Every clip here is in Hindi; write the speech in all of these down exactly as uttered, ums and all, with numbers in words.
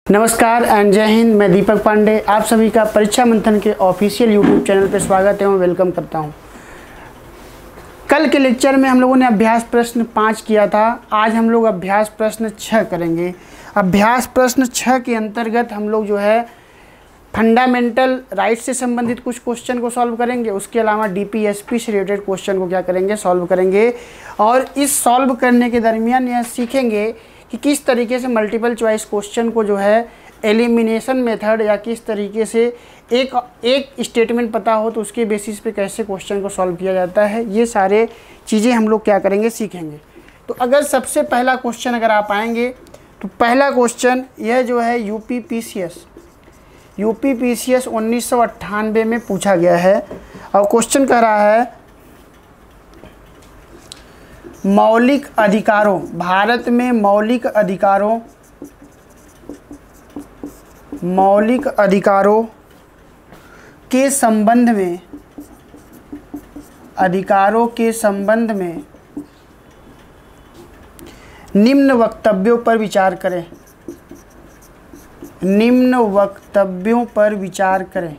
नमस्कार एंड जय हिंद। मैं दीपक पांडे आप सभी का परीक्षा मंथन के ऑफिशियल यूट्यूब चैनल पर स्वागत एवं वेलकम करता हूं। कल के लेक्चर में हम लोगों ने अभ्यास प्रश्न पाँच किया था। आज हम लोग अभ्यास प्रश्न छः करेंगे। अभ्यास प्रश्न छः के अंतर्गत हम लोग जो है फंडामेंटल राइट से संबंधित कुछ क्वेश्चन को सॉल्व करेंगे। उसके अलावा डीपीएसपी से रिलेटेड क्वेश्चन को क्या करेंगे, सॉल्व करेंगे। और इस सॉल्व करने के दरमियान यह सीखेंगे कि किस तरीके से मल्टीपल चॉइस क्वेश्चन को जो है एलिमिनेशन मेथड या किस तरीके से एक एक स्टेटमेंट पता हो तो उसके बेसिस पे कैसे क्वेश्चन को सॉल्व किया जाता है, ये सारे चीज़ें हम लोग क्या करेंगे, सीखेंगे। तो अगर सबसे पहला क्वेश्चन अगर आप आएंगे तो पहला क्वेश्चन यह जो है यूपी पीसीएस यूपी पीसीएस उन्नीस सौ अट्ठानवे में पूछा गया है। और क्वेश्चन कह रहा है मौलिक अधिकारों, भारत में मौलिक अधिकारों मौलिक अधिकारों के संबंध में अधिकारों के संबंध में निम्न वक्तव्यों पर विचार करें निम्न वक्तव्यों पर विचार करें।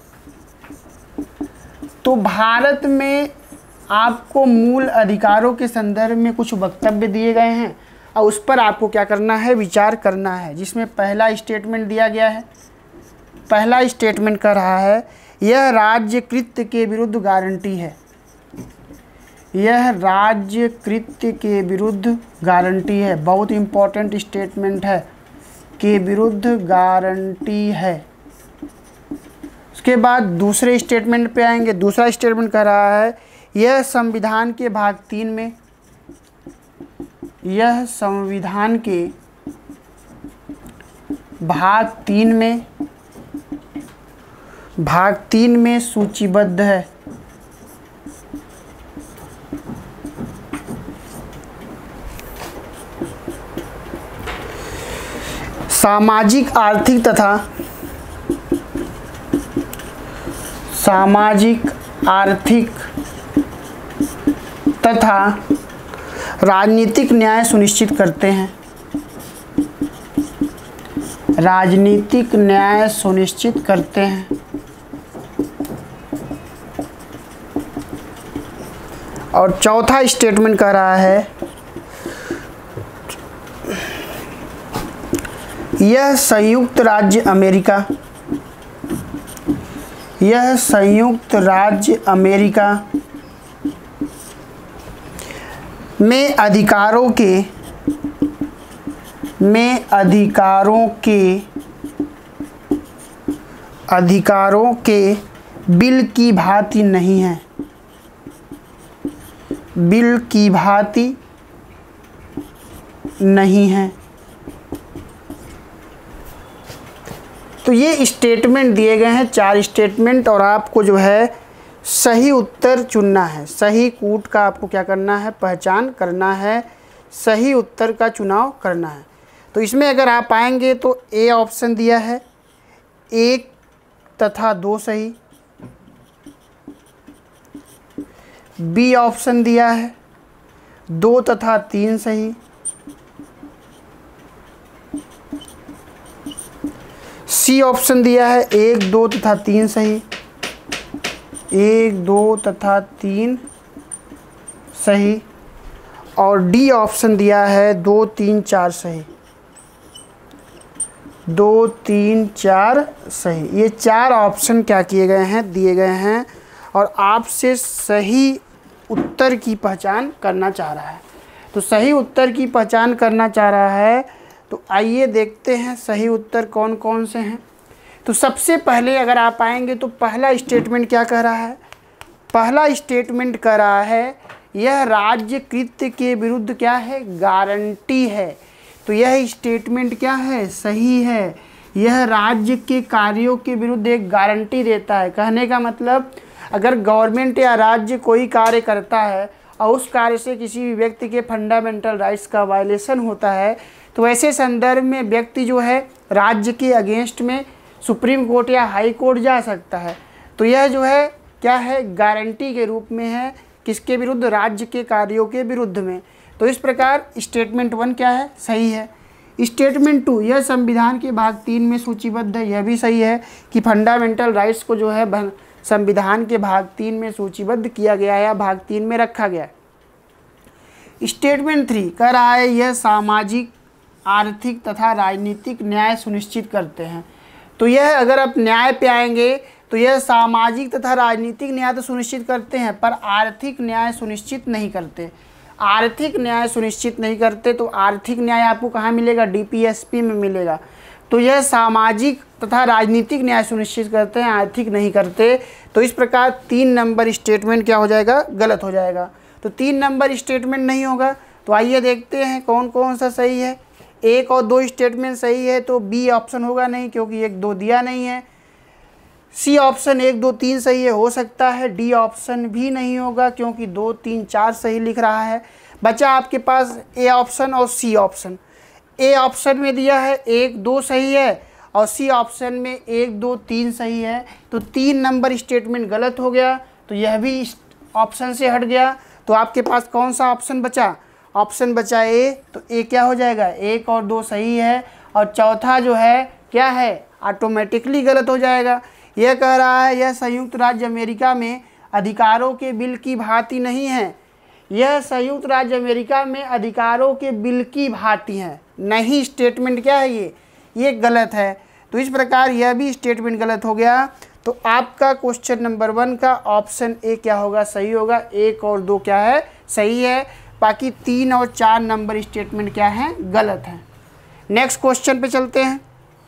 तो भारत में आपको मूल अधिकारों के संदर्भ में कुछ वक्तव्य दिए गए हैं और उस पर आपको क्या करना है, विचार करना है। जिसमें पहला स्टेटमेंट दिया गया है। पहला स्टेटमेंट कह रहा है यह राज्य कृत्य के विरुद्ध गारंटी है यह राज्य कृत्य के विरुद्ध गारंटी है। बहुत इंपॉर्टेंट स्टेटमेंट है, के विरुद्ध गारंटी है। उसके बाद दूसरे स्टेटमेंट पे आएंगे। दूसरा स्टेटमेंट कह रहा है यह संविधान के भाग तीन में यह संविधान के भाग तीन में भाग तीन में सूचीबद्ध है। सामाजिक आर्थिक तथा सामाजिक आर्थिक तथा राजनीतिक न्याय सुनिश्चित करते हैं राजनीतिक न्याय सुनिश्चित करते हैं। और चौथा स्टेटमेंट कह रहा है यह संयुक्त राज्य अमेरिका यह संयुक्त राज्य अमेरिका में अधिकारों के में अधिकारों के अधिकारों के बिल की भांति नहीं है बिल की भांति नहीं है। तो ये स्टेटमेंट दिए गए हैं, चार स्टेटमेंट। और आपको जो है सही उत्तर चुनना है। सही कूट का आपको क्या करना है, पहचान करना है, सही उत्तर का चुनाव करना है। तो इसमें अगर आप आएंगे तो ए ऑप्शन दिया है एक तथा दो सही, बी ऑप्शन दिया है दो तथा तीन सही, सी ऑप्शन दिया है एक दो तथा तीन सही एक दो तथा तीन सही, और डी ऑप्शन दिया है दो तीन चार सही दो तीन चार सही। ये चार ऑप्शन क्या किए गए हैं, दिए गए हैं। और आपसे सही उत्तर की पहचान करना चाह रहा है। तो सही उत्तर की पहचान करना चाह रहा है तो आइए देखते हैं सही उत्तर कौन कौन से हैं। तो सबसे पहले अगर आप आएंगे तो पहला स्टेटमेंट क्या कह रहा है, पहला स्टेटमेंट कह रहा है यह राज्य कृत्य के विरुद्ध क्या है, गारंटी है। तो यह स्टेटमेंट क्या है, सही है। यह राज्य के कार्यों के विरुद्ध एक गारंटी देता है। कहने का मतलब अगर गवर्नमेंट या राज्य कोई कार्य करता है और उस कार्य से किसी भी व्यक्ति के फंडामेंटल राइट्स का वायलेशन होता है तो ऐसे संदर्भ में व्यक्ति जो है राज्य के अगेंस्ट में सुप्रीम कोर्ट या हाई कोर्ट जा सकता है। तो यह जो है क्या है, गारंटी के रूप में है। किसके विरुद्ध, राज्य के कार्यों के विरुद्ध में। तो इस प्रकार स्टेटमेंट वन क्या है, सही है। स्टेटमेंट टू, यह संविधान के भाग तीन में सूचीबद्ध है। यह भी सही है कि फंडामेंटल राइट्स को जो है संविधान के भाग तीन में सूचीबद्ध किया गया है या भाग तीन में रखा गया है। स्टेटमेंट थ्री कह रहा है यह सामाजिक, आर्थिक तथा राजनीतिक न्याय सुनिश्चित करते हैं। तो यह अगर आप न्याय पे आएंगे तो यह सामाजिक तथा राजनीतिक न्याय तो सुनिश्चित करते हैं पर आर्थिक न्याय सुनिश्चित नहीं करते। आर्थिक न्याय सुनिश्चित नहीं करते तो आर्थिक न्याय आपको कहाँ मिलेगा? डी पी एस पी में मिलेगा। तो यह सामाजिक तथा राजनीतिक न्याय सुनिश्चित करते हैं, आर्थिक नहीं करते। तो इस प्रकार तीन नंबर स्टेटमेंट क्या हो जाएगा? गलत हो जाएगा। तो तीन नंबर स्टेटमेंट नहीं होगा। तो आइए देखते हैं कौन कौन सा सही है। एक और दो स्टेटमेंट सही है तो बी ऑप्शन होगा नहीं क्योंकि एक दो दिया नहीं है। सी ऑप्शन एक दो तीन सही है, हो सकता है। डी ऑप्शन भी नहीं होगा क्योंकि दो तीन चार सही लिख रहा है। बचा आपके पास ए ऑप्शन और सी ऑप्शन। ए ऑप्शन में दिया है एक दो सही है और सी ऑप्शन में एक दो तीन सही है। तो तीन नंबर स्टेटमेंट गलत हो गया, तो यह भी ऑप्शन से हट गया। तो आपके पास कौन सा ऑप्शन बचा? ऑप्शन बचा ए। तो ए क्या हो जाएगा? एक और दो सही है और चौथा जो है क्या है? ऑटोमेटिकली गलत हो जाएगा। यह कह रहा है यह संयुक्त राज्य अमेरिका में अधिकारों के बिल की भांति नहीं है। यह संयुक्त राज्य अमेरिका में अधिकारों के बिल की भांति है। नहीं स्टेटमेंट क्या है ये? ये गलत है। तो इस प्रकार यह भी स्टेटमेंट गलत हो गया। तो आपका क्वेश्चन नंबर वन का ऑप्शन ए क्या होगा? सही होगा। एक और दो क्या है? सही है। बाकी तीन और चार नंबर स्टेटमेंट क्या है? गलत है। नेक्स्ट क्वेश्चन पे चलते हैं।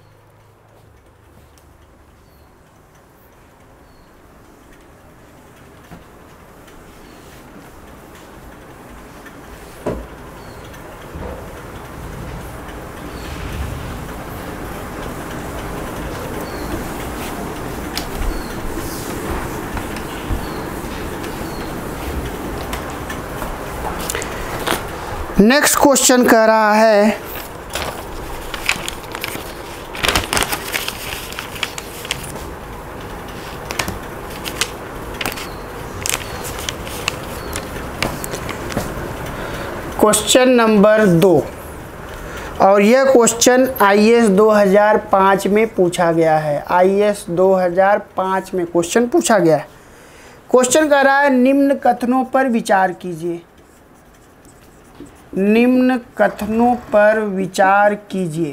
नेक्स्ट क्वेश्चन कह रहा है क्वेश्चन नंबर दो, और यह क्वेश्चन आई ए एस दो हज़ार पाँच में पूछा गया है। आई ए एस दो हज़ार पाँच में क्वेश्चन पूछा गया है। क्वेश्चन कह रहा है निम्न कथनों पर विचार कीजिए। निम्न कथनों पर विचार कीजिए।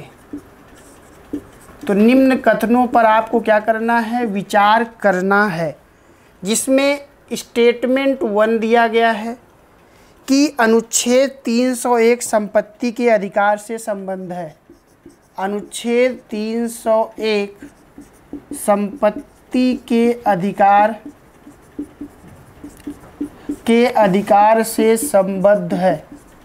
तो निम्न कथनों पर आपको क्या करना है? विचार करना है। जिसमें स्टेटमेंट वन दिया गया है कि अनुच्छेद तीन सौ एक संपत्ति के अधिकार से संबंध है। अनुच्छेद तीन सौ एक संपत्ति के अधिकार के अधिकार से संबद्ध है।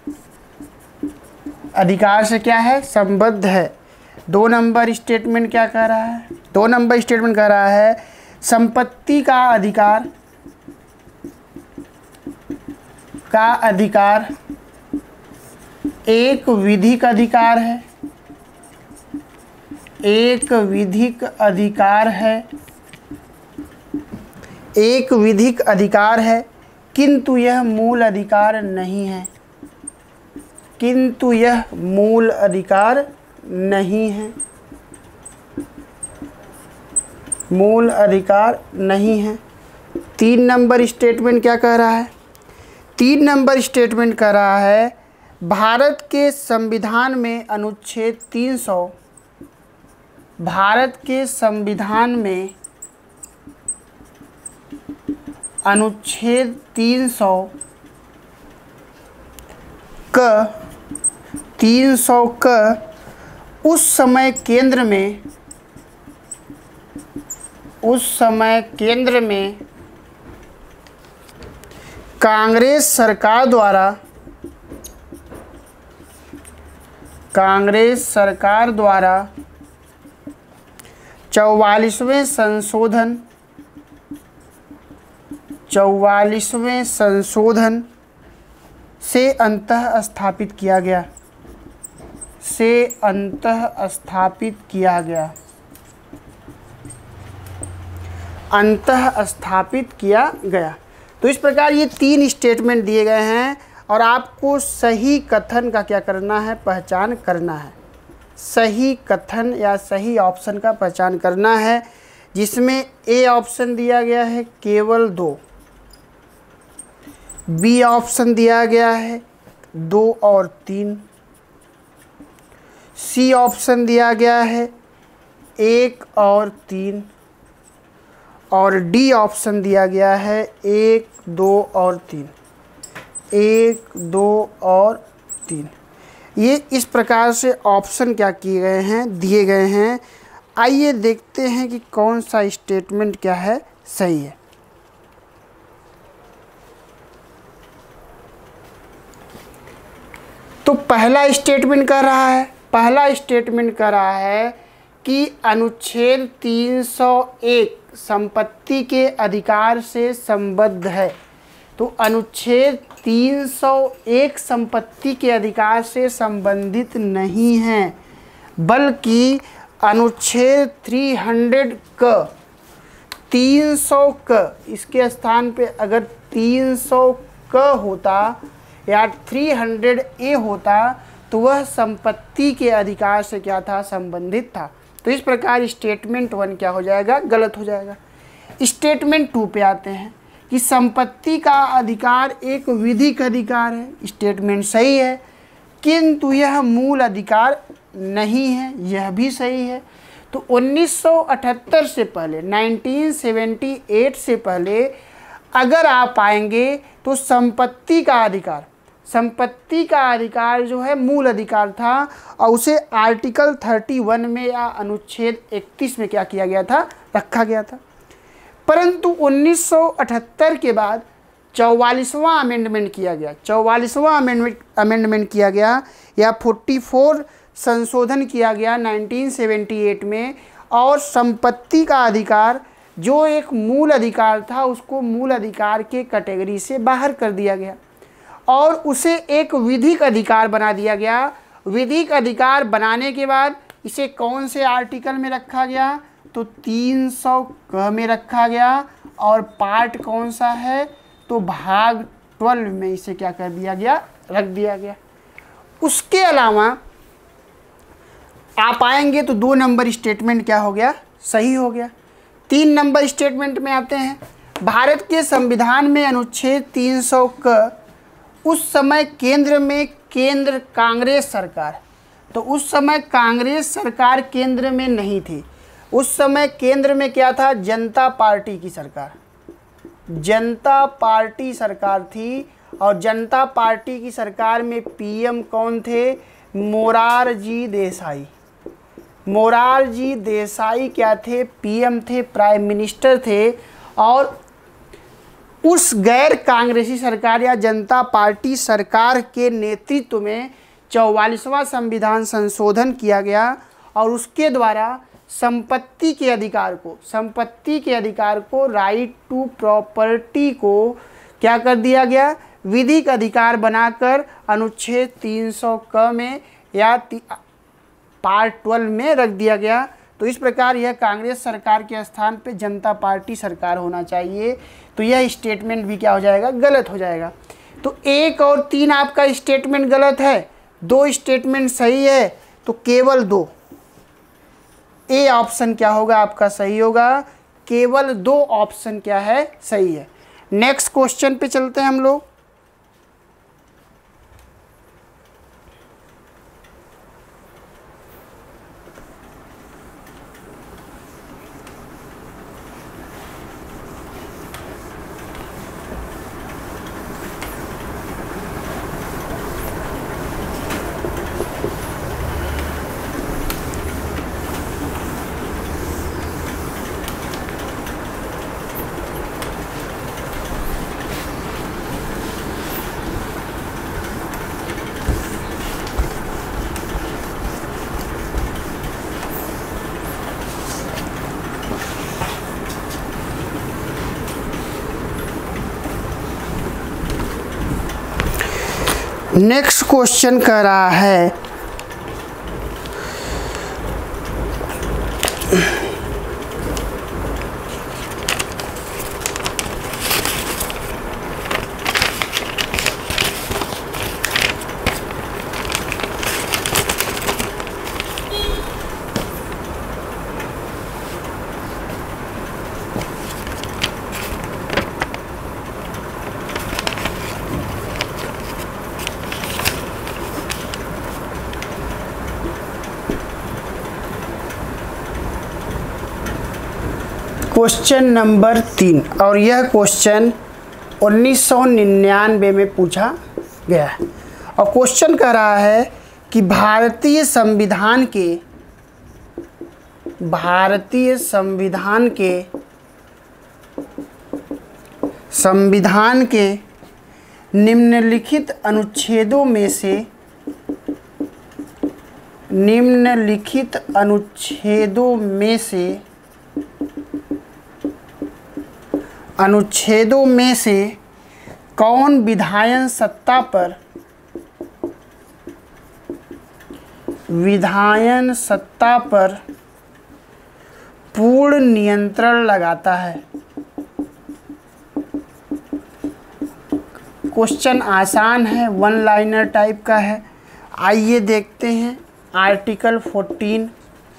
अधिकार से क्या है? संबद्ध है। दो नंबर स्टेटमेंट क्या कह रहा है? दो नंबर स्टेटमेंट कह रहा है संपत्ति का अधिकार का अधिकार एक विधिक अधिकार है। एक विधिक अधिकार है। एक विधिक अधिकार है किंतु यह मूल अधिकार नहीं है। किंतु यह मूल अधिकार नहीं है। मूल अधिकार नहीं है। तीन नंबर स्टेटमेंट क्या कह रहा है? तीन नंबर स्टेटमेंट कह रहा है भारत के संविधान में अनुच्छेद तीन सौ भारत के संविधान में अनुच्छेद तीन सौ क तीन सौ क उस समय केंद्र में उस समय केंद्र में कांग्रेस सरकार द्वारा कांग्रेस सरकार द्वारा चौवालीसवें संशोधन चौवालीसवें संशोधन से अंतः स्थापित किया गया से अंतः स्थापित किया गया अंतः स्थापित किया गया। तो इस प्रकार ये तीन स्टेटमेंट दिए गए हैं और आपको सही कथन का क्या करना है? पहचान करना है। सही कथन या सही ऑप्शन का पहचान करना है, जिसमें ए ऑप्शन दिया गया है केवल दो, बी ऑप्शन दिया गया है दो और तीन, सी ऑप्शन दिया गया है एक और तीन, और डी ऑप्शन दिया गया है एक दो और तीन, एक दो और तीन। ये इस प्रकार से ऑप्शन क्या किए गए हैं, दिए गए हैं। आइए देखते हैं कि कौन सा स्टेटमेंट क्या है सही है। तो पहला स्टेटमेंट कह रहा है पहला स्टेटमेंट कह रहा है कि अनुच्छेद तीन सौ एक संपत्ति के अधिकार से संबद्ध है। तो अनुच्छेद तीन सौ एक संपत्ति के अधिकार से संबंधित नहीं है, बल्कि अनुच्छेद तीन सौ क तीन सौ क इसके स्थान पे अगर तीन सौ क होता या तीन सौ ए होता तो वह संपत्ति के अधिकार से क्या था, संबंधित था। तो इस प्रकार स्टेटमेंट वन क्या हो जाएगा, गलत हो जाएगा। स्टेटमेंट टू पे आते हैं कि संपत्ति का अधिकार एक विधिक अधिकार है। स्टेटमेंट सही है, किंतु यह मूल अधिकार नहीं है, यह भी सही है। तो उन्नीस सौ अठहत्तर से पहले उन्नीस सौ अठहत्तर से पहले अगर आप आएंगे तो संपत्ति का अधिकार संपत्ति का अधिकार जो है मूल अधिकार था, और उसे आर्टिकल इकतीस में या अनुच्छेद इकतीस में क्या किया गया था, रखा गया था। परंतु उन्नीस सौ अठहत्तर के बाद चौवालीसवां अमेंडमेंट किया गया चौवालीसवां अमेंडमेंट अमेंडमेंट किया गया या चौवालीस संशोधन किया गया उन्नीस सौ अठहत्तर में, और संपत्ति का अधिकार जो एक मूल अधिकार था उसको मूल अधिकार के कैटेगरी से बाहर कर दिया गया और उसे एक विधिक अधिकार बना दिया गया। विधिक अधिकार बनाने के बाद इसे कौन से आर्टिकल में रखा गया, तो तीन सौ क में रखा गया, और पार्ट कौन सा है, तो भाग बारह में इसे क्या कर दिया गया, रख दिया गया। उसके अलावा आप आएंगे तो दो नंबर स्टेटमेंट क्या हो गया, सही हो गया। तीन नंबर स्टेटमेंट में आते हैं। भारत के संविधान में अनुच्छेद तीन सौ क उस समय केंद्र में केंद्र कांग्रेस सरकार, तो उस समय कांग्रेस सरकार केंद्र में नहीं थी, उस समय केंद्र में क्या था, जनता पार्टी की सरकार जनता पार्टी सरकार थी। और जनता पार्टी की सरकार में पीएम कौन थे, मोरारजी देसाई मोरारजी देसाई क्या थे, पीएम थे, प्राइम मिनिस्टर थे। और उस गैर कांग्रेसी सरकार या जनता पार्टी सरकार के नेतृत्व में चौवालीसवां संविधान संशोधन किया गया और उसके द्वारा संपत्ति के अधिकार को संपत्ति के अधिकार को राइट टू प्रॉपर्टी को क्या कर दिया गया, विधिक अधिकार बनाकर अनुच्छेद तीन सौ क में या पार्ट बारह में रख दिया गया। तो इस प्रकार यह कांग्रेस सरकार के स्थान पे जनता पार्टी सरकार होना चाहिए। तो यह स्टेटमेंट भी क्या हो जाएगा, गलत हो जाएगा। तो एक और तीन आपका स्टेटमेंट गलत है, दो स्टेटमेंट सही है, तो केवल दो, ए ऑप्शन क्या होगा आपका सही होगा, केवल दो ऑप्शन क्या है, सही है। नेक्स्ट क्वेश्चन पे चलते हैं हम लोग। नेक्स्ट क्वेश्चन कह रहा है क्वेश्चन नंबर तीन, और यह क्वेश्चन उन्नीस सौ निन्यानवे में पूछा गया है। और क्वेश्चन कह रहा है कि भारतीय संविधान के भारतीय संविधान के संविधान के निम्नलिखित अनुच्छेदों में से निम्नलिखित अनुच्छेदों में से अनुच्छेदों में से कौन विधायन सत्ता पर विधायन सत्ता पर पूर्ण नियंत्रण लगाता है। क्वेश्चन आसान है, वन लाइनर टाइप का है। आइए देखते हैं। Article fourteen,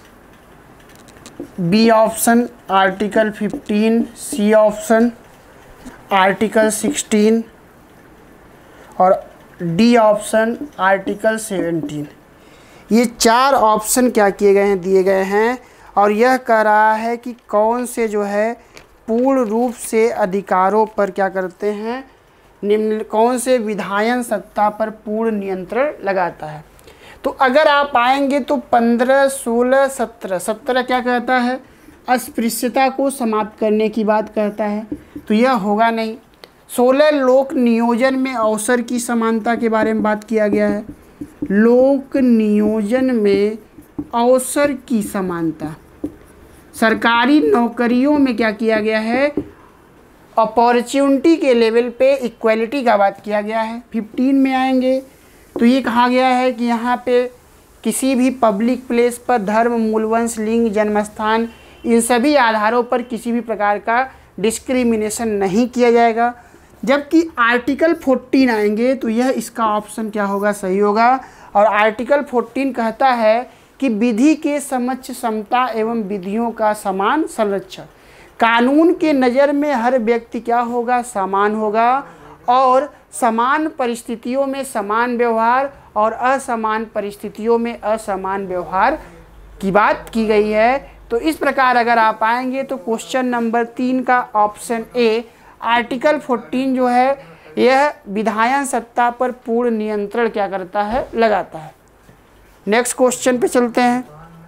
B option article fifteen, C option article sixteen और डी ऑप्शन आर्टिकल सेवेंटीन। ये चार ऑप्शन क्या किए गए हैं, दिए गए हैं। और यह कह रहा है कि कौन से जो है पूर्ण रूप से अधिकारों पर क्या करते हैं, निम्न कौन से विधायन सत्ता पर पूर्ण नियंत्रण लगाता है। तो अगर आप आएंगे तो पंद्रह, सोलह, सत्रह सत्रह क्या कहता है, अस्पृश्यता को समाप्त करने की बात कहता है, तो यह होगा नहीं। सोलह, लोक नियोजन में अवसर की समानता के बारे में बात किया गया है। लोक नियोजन में अवसर की समानता। सरकारी नौकरियों में क्या किया गया है, अपॉर्चुनिटी के लेवल पे इक्वलिटी का बात किया गया है। फिफ्टीन में आएंगे तो ये कहा गया है कि यहाँ पे किसी भी पब्लिक प्लेस पर धर्म, मूलवंश, लिंग, जन्मस्थान, इन सभी आधारों पर किसी भी प्रकार का डिस्क्रिमिनेशन नहीं किया जाएगा। जबकि आर्टिकल फोर्टीन आएंगे तो यह इसका ऑप्शन क्या होगा, सही होगा। और आर्टिकल फोर्टीन कहता है कि विधि के समक्ष समता एवं विधियों का समान संरक्षण। कानून के नज़र में हर व्यक्ति क्या होगा, समान होगा और समान परिस्थितियों में समान व्यवहार और असमान परिस्थितियों में असमान व्यवहार की बात की गई है। तो इस प्रकार अगर आप आएंगे तो क्वेश्चन नंबर तीन का ऑप्शन ए आर्टिकल फोर्टीन जो है यह विधायन सत्ता पर पूर्ण नियंत्रण क्या करता है, लगाता है। नेक्स्ट क्वेश्चन पे चलते हैं।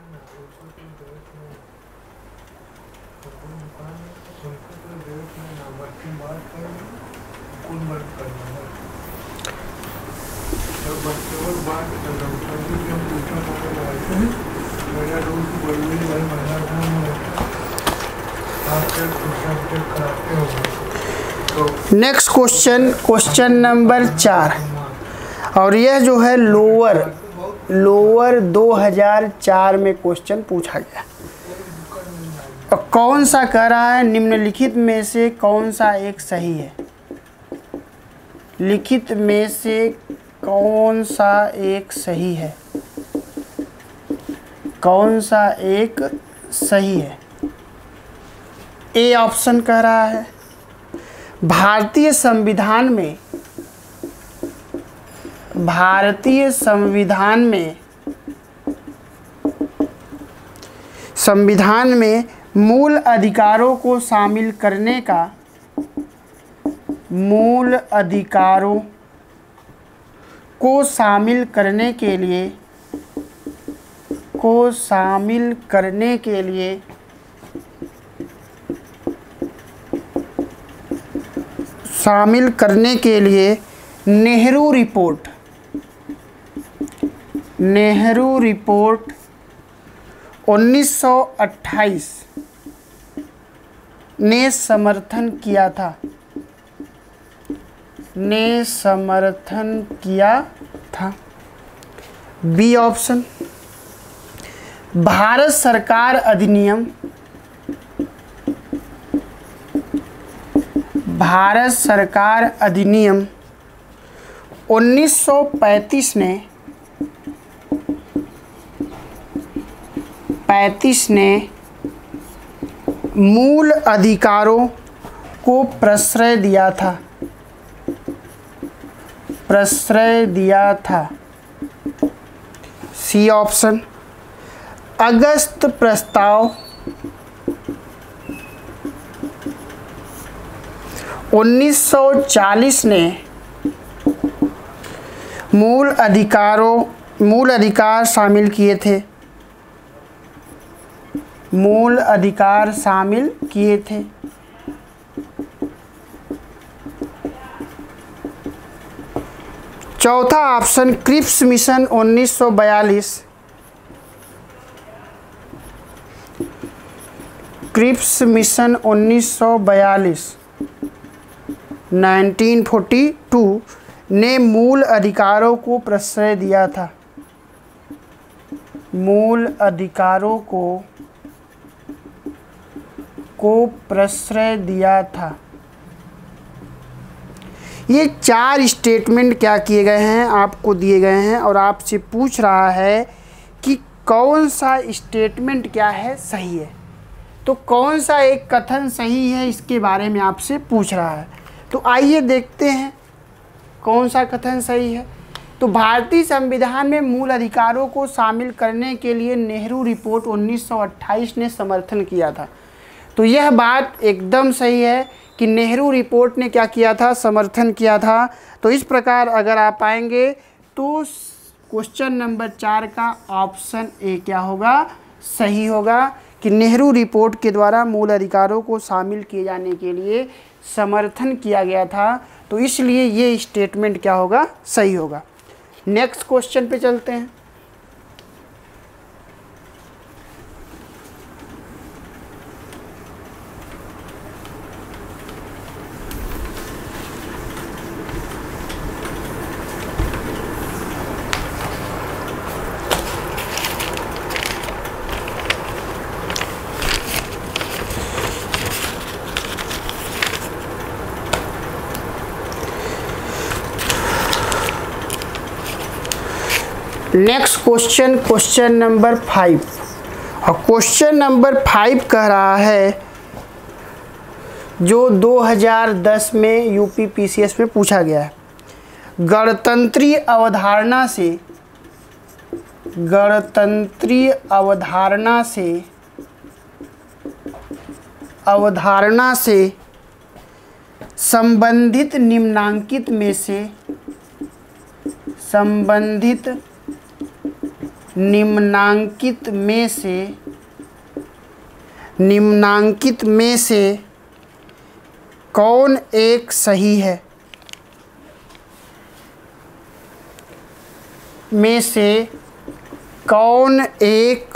नेक्स्ट क्वेश्चन, क्वेश्चन नंबर चार, और यह जो है लोअर लोअर दो हज़ार चार में क्वेश्चन पूछा गया। और कौन सा कह रहा है, निम्नलिखित में से कौन सा एक सही है। लिखित में से कौन सा एक सही है, कौन सा एक सही है। ए ऑप्शन कह रहा है भारतीय संविधान में भारतीय संविधान में संविधान में मूल अधिकारों को शामिल करने का मूल अधिकारों को शामिल करने के लिए को शामिल करने के लिए शामिल करने के लिए नेहरू रिपोर्ट नेहरू रिपोर्ट उन्नीस सौ अट्ठाईस ने समर्थन किया था ने समर्थन किया था। बी ऑप्शन भारत सरकार अधिनियम भारत सरकार अधिनियम उन्नीस सौ पैंतीस ने पैंतीस ने मूल अधिकारों को प्रश्रय दिया था प्रश्रय दिया था। सी ऑप्शन अगस्त प्रस्ताव उन्नीस सौ चालीस ने मूल अधिकारों मूल अधिकार शामिल किए थे मूल अधिकार शामिल किए थे चौथा ऑप्शन क्रिप्स मिशन उन्नीस सौ बयालीस, क्रिप्स मिशन उन्नीस सौ बयालीस उन्नीस सौ बयालीस ने मूल अधिकारों को प्रश्रय दिया था मूल अधिकारों को को प्रश्रय दिया था। ये चार स्टेटमेंट क्या किए गए हैं, आपको दिए गए हैं और आपसे पूछ रहा है कि कौन सा स्टेटमेंट क्या है सही है। तो कौन सा एक कथन सही है इसके बारे में आपसे पूछ रहा है। तो आइए देखते हैं कौन सा कथन सही है। तो भारतीय संविधान में मूल अधिकारों को शामिल करने के लिए नेहरू रिपोर्ट उन्नीस सौ अट्ठाईस ने समर्थन किया था। तो यह बात एकदम सही है कि नेहरू रिपोर्ट ने क्या किया था, समर्थन किया था। तो इस प्रकार अगर आप आएंगे तो क्वेश्चन नंबर चार का ऑप्शन ए क्या होगा, सही होगा कि नेहरू रिपोर्ट के द्वारा मूल अधिकारों को शामिल किए जाने के लिए समर्थन किया गया था। तो इसलिए ये स्टेटमेंट क्या होगा, सही होगा। नेक्स्ट क्वेश्चन पे चलते हैं। Next question, question number five. और क्वेश्चन नंबर फाइव कह रहा है जो दो हज़ार दस में यूपी पीसीएस में पूछा गया है, गणतंत्रीय अवधारणा से गणतंत्रीय अवधारणा से अवधारणा से संबंधित निम्नांकित में से संबंधित निम्नांकित में से निम्नांकित में से कौन एक सही है में से कौन एक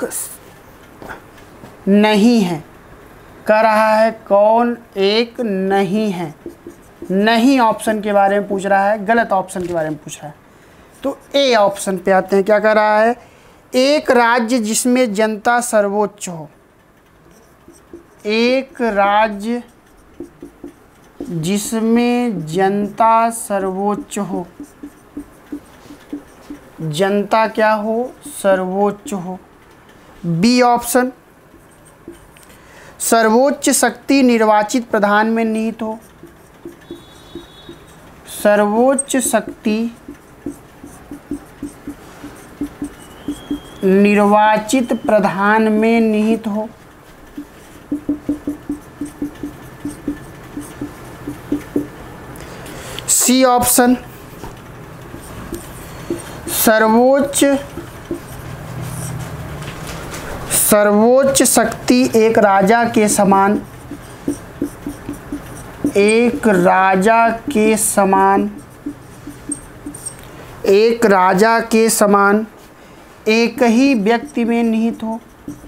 नहीं है, कह रहा है कौन एक नहीं है। नहीं ऑप्शन के बारे में पूछ रहा है, गलत ऑप्शन के बारे में पूछ रहा है। तो ए ऑप्शन पे आते हैं। क्या कह रहा है, एक राज्य जिसमें जनता सर्वोच्च हो, एक राज्य जिसमें जनता सर्वोच्च हो, जनता क्या हो, सर्वोच्च हो। बी ऑप्शन, सर्वोच्च शक्ति निर्वाचित प्रधान में निहित हो, सर्वोच्च शक्ति निर्वाचित प्रधान में निहित हो। सी ऑप्शन, सर्वोच्च सर्वोच्च शक्ति एक राजा के समान एक राजा के समान एक राजा के समान एक ही व्यक्ति में निहित हो,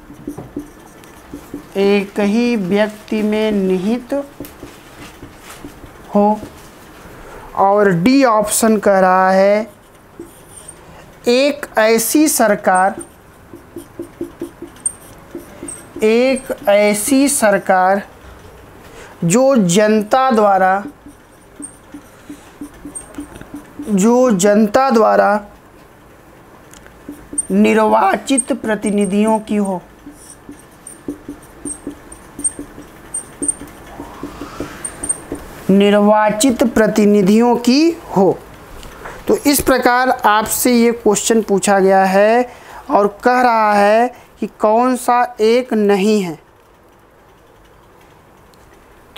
एक ही व्यक्ति में निहित हो। और डी ऑप्शन कह रहा है एक ऐसी सरकार एक ऐसी सरकार जो जनता द्वारा जो जनता द्वारा निर्वाचित प्रतिनिधियों की हो। निर्वाचित प्रतिनिधियों की हो। तो इस प्रकार आपसे ये क्वेश्चन पूछा गया है और कह रहा है कि कौन सा एक नहीं है।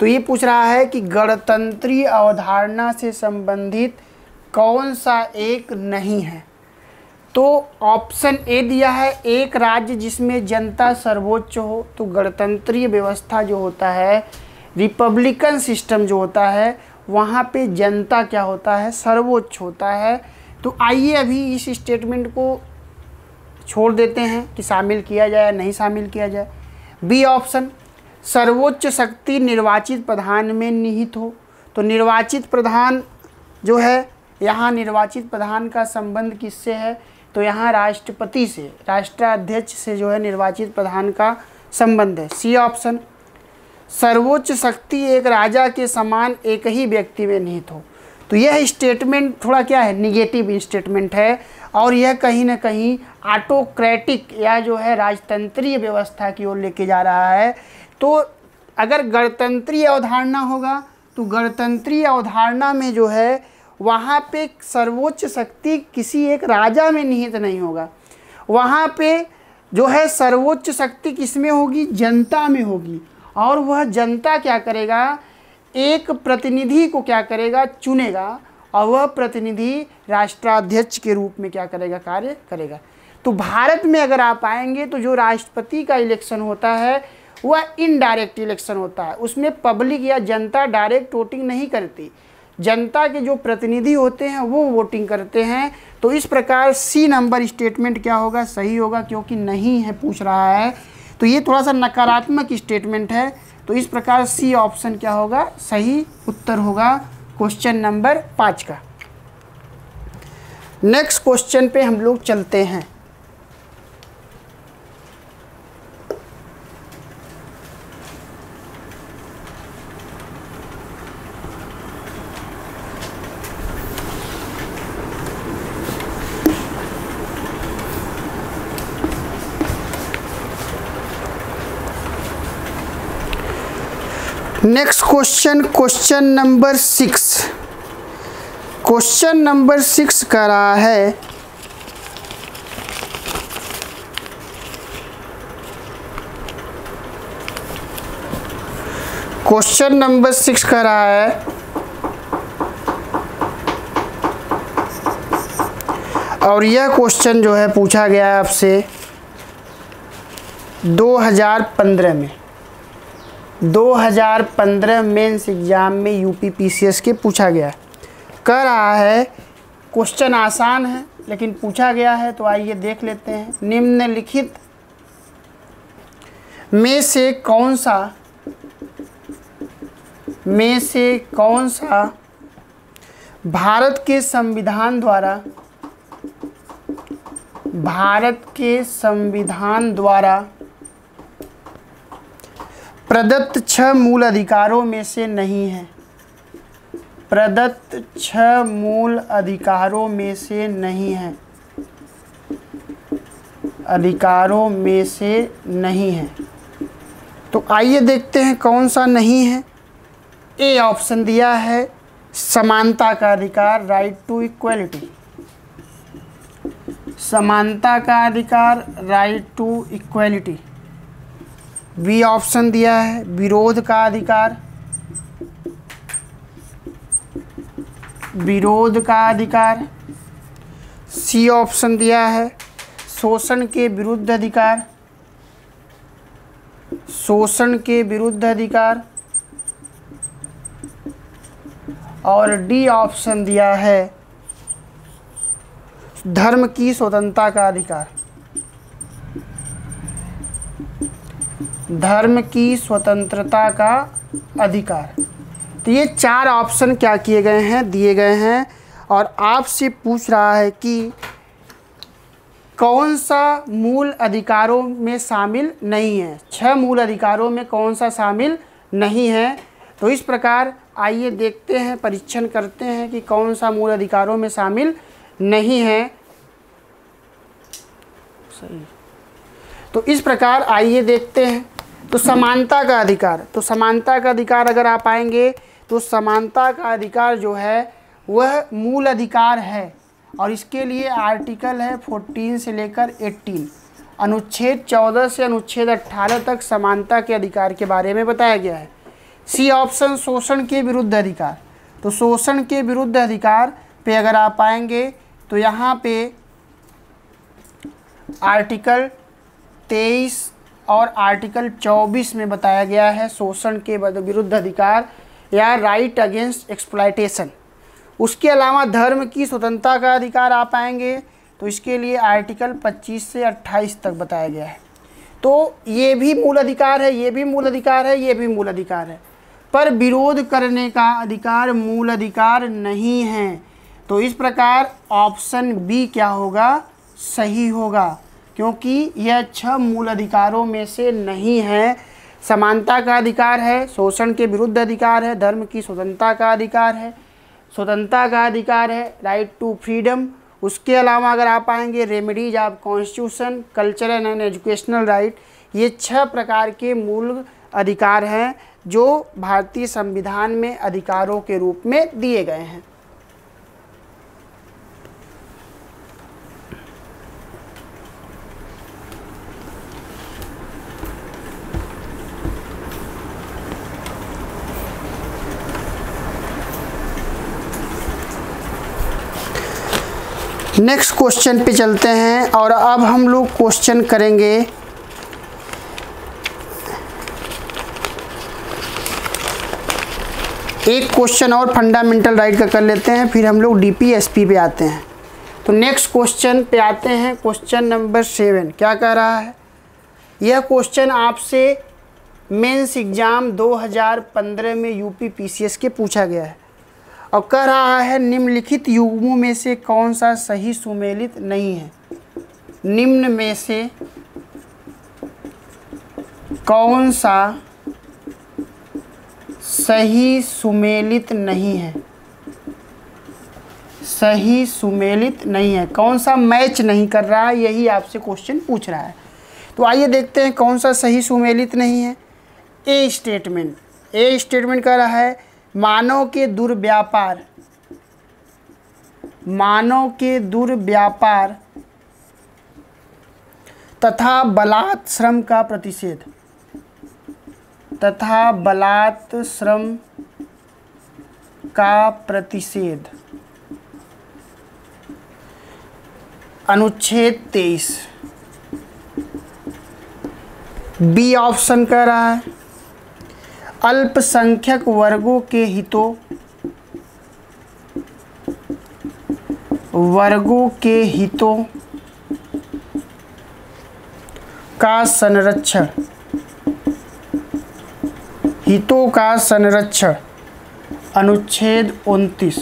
तो ये पूछ रहा है कि गणतंत्रीय अवधारणा से संबंधित कौन सा एक नहीं है। तो ऑप्शन ए दिया है, एक राज्य जिसमें जनता सर्वोच्च हो। तो गणतंत्रीय व्यवस्था जो होता है, रिपब्लिकन सिस्टम जो होता है, वहाँ पे जनता क्या होता है, सर्वोच्च होता है। तो आइए अभी इस स्टेटमेंट को छोड़ देते हैं कि शामिल किया जाए या नहीं शामिल किया जाए। बी ऑप्शन, सर्वोच्च शक्ति निर्वाचित प्रधान में निहित हो। तो निर्वाचित प्रधान जो है, यहाँ निर्वाचित प्रधान का संबंध किससे है, तो यहाँ राष्ट्रपति से, राष्ट्राध्यक्ष से जो है निर्वाचित प्रधान का संबंध है। सी ऑप्शन, सर्वोच्च शक्ति एक राजा के समान एक ही व्यक्ति में निहित हो। तो यह स्टेटमेंट थोड़ा क्या है, निगेटिव स्टेटमेंट है और यह कहीं ना कहीं ऑटोक्रेटिक या जो है राजतंत्रीय व्यवस्था की ओर लेके जा रहा है। तो अगर गणतंत्रीय अवधारणा होगा तो गणतंत्रीय अवधारणा में जो है वहाँ पे सर्वोच्च शक्ति किसी एक राजा में निहित नहीं होगा। वहाँ पे जो है सर्वोच्च शक्ति किस में होगी, जनता में होगी। और वह जनता क्या करेगा, एक प्रतिनिधि को क्या करेगा, चुनेगा और वह प्रतिनिधि राष्ट्राध्यक्ष के रूप में क्या करेगा, कार्य करेगा। तो भारत में अगर आप आएंगे तो जो राष्ट्रपति का इलेक्शन होता है वह इनडायरेक्ट इलेक्शन होता है। उसमें पब्लिक या जनता डायरेक्ट वोटिंग नहीं करती, जनता के जो प्रतिनिधि होते हैं वो वोटिंग करते हैं। तो इस प्रकार सी नंबर स्टेटमेंट क्या होगा, सही होगा, क्योंकि नहीं है पूछ रहा है। तो ये थोड़ा सा नकारात्मक स्टेटमेंट है। तो इस प्रकार सी ऑप्शन क्या होगा, सही उत्तर होगा क्वेश्चन नंबर पाँच का। नेक्स्ट क्वेश्चन पे हम लोग चलते हैं। Next question, question number six. Question number six कह रहा है क्वेश्चन नंबर सिक्स कह रहा है और यह क्वेश्चन जो है पूछा गया है आपसे दो हज़ार पंद्रह में दो हज़ार पंद्रह मेंस एग्जाम में यूपी पीसीएस के पूछा गया है। कह रहा है क्वेश्चन आसान है लेकिन पूछा गया है, तो आइए देख लेते हैं। निम्नलिखित में से कौन सा में से कौन सा भारत के संविधान द्वारा भारत के संविधान द्वारा प्रदत्त छह मूल अधिकारों में से नहीं है प्रदत्त छह मूल अधिकारों में से नहीं है अधिकारों में से नहीं है। तो आइए देखते हैं कौन सा नहीं है। ए ऑप्शन दिया है समानता का अधिकार, राइट टू इक्वलिटी, समानता का अधिकार, right to equality. B option दिया है विरोध का अधिकार, विरोध का अधिकार। सी ऑप्शन दिया है शोषण के विरुद्ध अधिकार, शोषण के विरुद्ध अधिकार। और डी ऑप्शन दिया है धर्म की स्वतंत्रता का अधिकार, धर्म की स्वतंत्रता का अधिकार। तो ये चार ऑप्शन क्या किए गए हैं, दिए गए हैं और आपसे पूछ रहा है कि कौन सा मूल अधिकारों में शामिल नहीं है। छह मूल अधिकारों में कौन सा शामिल नहीं है। तो इस प्रकार आइए देखते हैं, परीक्षण करते हैं कि कौन सा मूल अधिकारों में शामिल नहीं है। सही। तो इस प्रकार आइए देखते हैं। तो समानता का अधिकार, तो समानता का अधिकार अगर आप आएंगे तो समानता का अधिकार जो है वह मूल अधिकार है और इसके लिए आर्टिकल है चौदह से लेकर अठारह, अनुच्छेद चौदह से अनुच्छेद अठारह तक समानता के अधिकार के बारे में बताया गया है। सी ऑप्शन शोषण के विरुद्ध अधिकार। तो शोषण के विरुद्ध अधिकार पे अगर आप आएंगे तो यहाँ पे आर्टिकल तेईस और आर्टिकल चौबीस में बताया गया है शोषण के विरुद्ध अधिकार या राइट अगेंस्ट एक्सप्लॉयटेशन। उसके अलावा धर्म की स्वतंत्रता का अधिकार आप आएंगे तो इसके लिए आर्टिकल पच्चीस से अट्ठाईस तक बताया गया है। तो ये भी मूल अधिकार है, ये भी मूल अधिकार है, ये भी मूल अधिकार है, पर विरोध करने का अधिकार मूल अधिकार नहीं है। तो इस प्रकार ऑप्शन बी क्या होगा, सही होगा, क्योंकि यह छह मूल अधिकारों में से नहीं है। समानता का अधिकार है, शोषण के विरुद्ध अधिकार है, धर्म की स्वतंत्रता का अधिकार है, स्वतंत्रता का अधिकार है, राइट टू फ्रीडम। उसके अलावा अगर आप आएंगे remedies of constitution, cultural and educational right, ये छह प्रकार के मूल अधिकार हैं जो भारतीय संविधान में अधिकारों के रूप में दिए गए हैं। नेक्स्ट क्वेश्चन पे चलते हैं और अब हम लोग क्वेश्चन करेंगे एक क्वेश्चन और फंडामेंटल राइट का कर लेते हैं, फिर हम लोग डीपीएसपी पे आते हैं। तो नेक्स्ट क्वेश्चन पे आते हैं, क्वेश्चन नंबर सेवन क्या कह रहा है। यह क्वेश्चन आपसे मेंस एग्जाम दो हज़ार पंद्रह में यूपी पीसीएस के पूछा गया है और कह रहा है निम्नलिखित युग्मों में से कौन सा सही सुमेलित नहीं है। निम्न में से कौन सा सही सुमेलित नहीं है, सही सुमेलित नहीं है, कौन सा मैच नहीं कर रहा है, यही आपसे क्वेश्चन पूछ रहा है। तो आइए देखते हैं कौन सा सही सुमेलित नहीं है। ए स्टेटमेंट, ए स्टेटमेंट कह रहा है मानव के दुर्व्यापार, मानव के दुर्व्यापार तथा बलात् श्रम का प्रतिषेध, तथा बलात् श्रम का प्रतिषेध, अनुच्छेद तेईस। बी ऑप्शन कह रहा है अल्पसंख्यक वर्गों के हितों, वर्गों के हितों का संरक्षण, हितों का संरक्षण, अनुच्छेद उनतीस।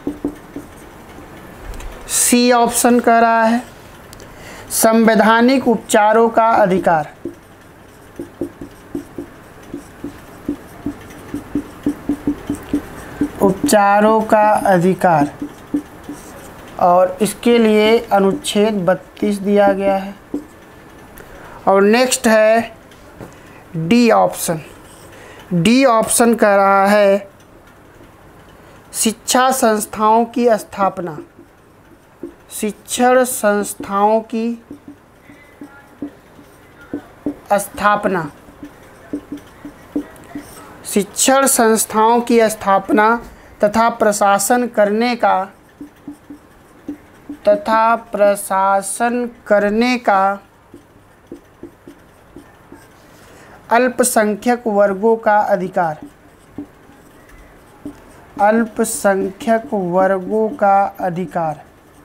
सी ऑप्शन कह रहा है संवैधानिक उपचारों का अधिकार, उपचारों का अधिकार, और इसके लिए अनुच्छेद बत्तीस दिया गया है। और नेक्स्ट है डी ऑप्शन। डी ऑप्शन कह रहा है शिक्षा संस्थाओं की स्थापना, शिक्षण संस्थाओं की स्थापना, शिक्षण संस्थाओं की स्थापना तथा प्रशासन करने का, तथा प्रशासन करने का अल्पसंख्यक वर्गों का अधिकार, अल्पसंख्यक वर्गों का अधिकार,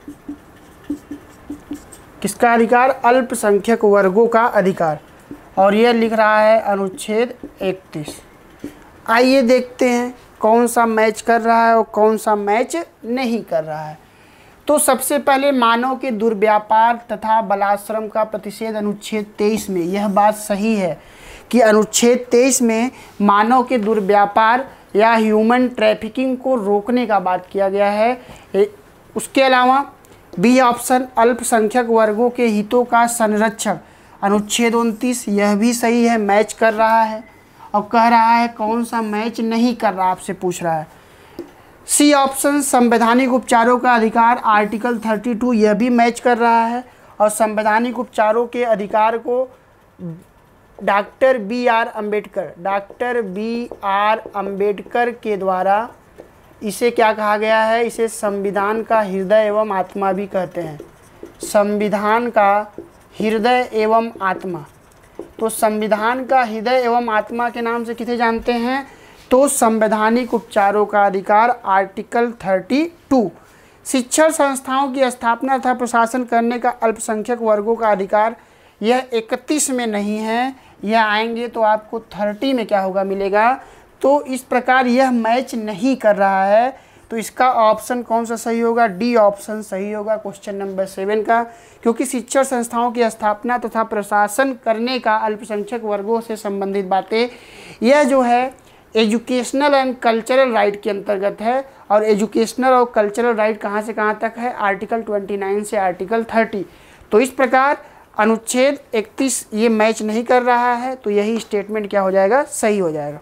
किसका अधिकार, अल्पसंख्यक वर्गों का अधिकार, और यह लिख रहा है अनुच्छेद इकतीस। आइए देखते हैं कौन सा मैच कर रहा है और कौन सा मैच नहीं कर रहा है। तो सबसे पहले मानव के दुर्व्यापार तथा बलात्श्रम का प्रतिषेध अनुच्छेद तेईस में, यह बात सही है कि अनुच्छेद तेईस में मानव के दुर्व्यापार या ह्यूमन ट्रैफिकिंग को रोकने का बात किया गया है। उसके अलावा बी ऑप्शन अल्पसंख्यक वर्गों के हितों का संरक्षण, अनुच्छेद उनतीस, यह भी सही है, मैच कर रहा है। और कह रहा है कौन सा मैच नहीं कर रहा, आपसे पूछ रहा है। सी ऑप्शन संवैधानिक उपचारों का अधिकार, आर्टिकल बत्तीस, यह भी मैच कर रहा है और संवैधानिक उपचारों के अधिकार को doctor B R Ambedkar, doctor B R Ambedkar के द्वारा इसे क्या कहा गया है, इसे संविधान का हृदय एवं आत्मा भी कहते हैं, संविधान का हृदय एवं आत्मा। तो संविधान का हृदय एवं आत्मा के नाम से किसे जानते हैं, तो संवैधानिक उपचारों का अधिकार, आर्टिकल थर्टी टू। शिक्षण संस्थाओं की स्थापना तथा प्रशासन करने का अल्पसंख्यक वर्गों का अधिकार, यह इकतीस में नहीं है, यह आएंगे तो आपको थर्टी में क्या होगा मिलेगा। तो इस प्रकार यह मैच नहीं कर रहा है, तो इसका ऑप्शन कौन सा सही होगा, डी ऑप्शन सही होगा क्वेश्चन नंबर सेवन का, क्योंकि शिक्षण संस्थाओं की स्थापना तथा प्रशासन करने का अल्पसंख्यक वर्गों से संबंधित बातें, यह जो है एजुकेशनल एंड कल्चरल राइट के अंतर्गत है। और एजुकेशनल और कल्चरल राइट कहाँ से कहाँ तक है, आर्टिकल उनतीस से आर्टिकल तीस। तो इस प्रकार अनुच्छेद इकतीस ये मैच नहीं कर रहा है, तो यही स्टेटमेंट क्या हो जाएगा, सही हो जाएगा।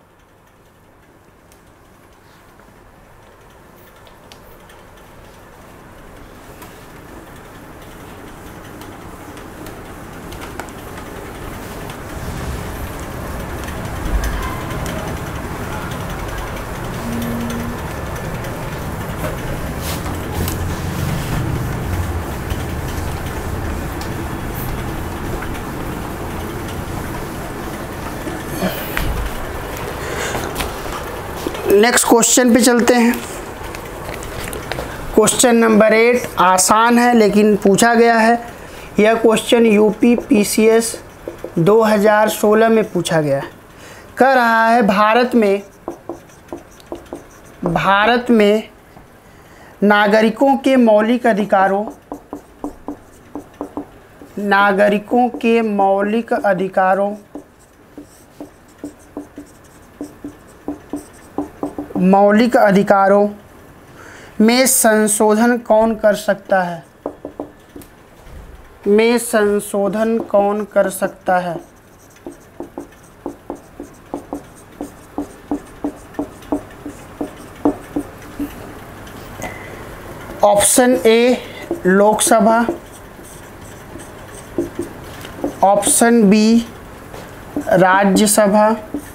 नेक्स्ट क्वेश्चन पे चलते हैं। क्वेश्चन नंबर एट आसान है लेकिन पूछा गया है। यह क्वेश्चन यूपी पीसीएस दो हज़ार सोलह में पूछा गया है। कह रहा है भारत में भारत में नागरिकों के मौलिक अधिकारों नागरिकों के मौलिक अधिकारों मौलिक अधिकारों में संशोधन कौन कर सकता है में संशोधन कौन कर सकता है option A Lok Sabha, option B Rajya Sabha,